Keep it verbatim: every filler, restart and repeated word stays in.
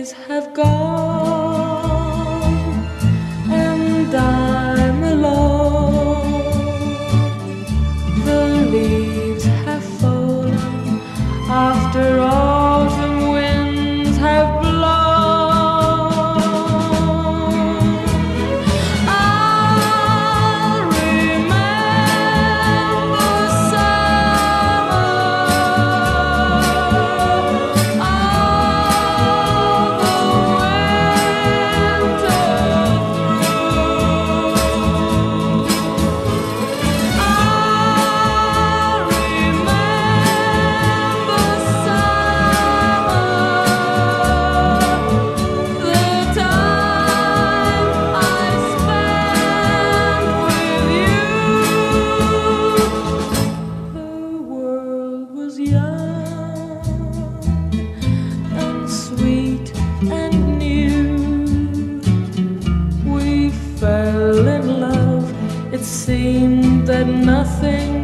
days have gone and I'm alone. The leaves have fallen after autumn winds have blown. I'll remember summer, all the winter through. I'll remember summer, the time I spent with you. The world was young and sweet and new. We fell in love. It seemed that nothing